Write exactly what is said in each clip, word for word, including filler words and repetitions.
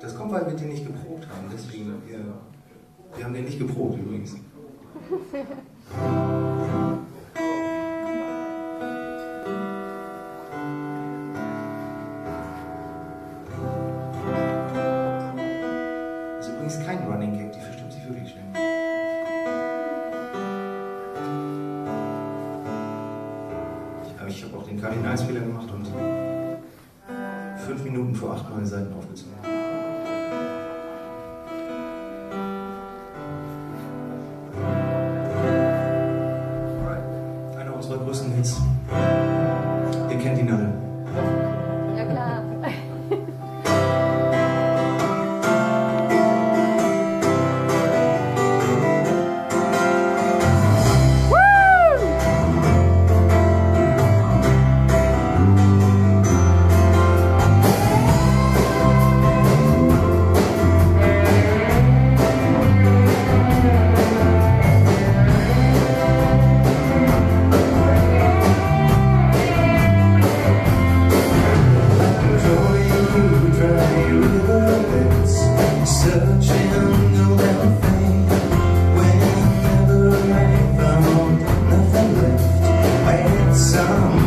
Das kommt, weil wir den nicht geprobt haben. Deswegen, wir, wir haben den nicht geprobt übrigens. Das ist übrigens kein Running Gag, die verstimmt sich wirklich schnell. Aber ich habe auch den Kardinalsfehler gemacht und fünf Minuten vor acht neue Seiten aufgezogen. Einer unserer größten Hits. Ihr kennt ihn alle. Ja klar.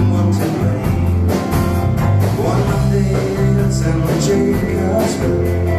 And Jacob's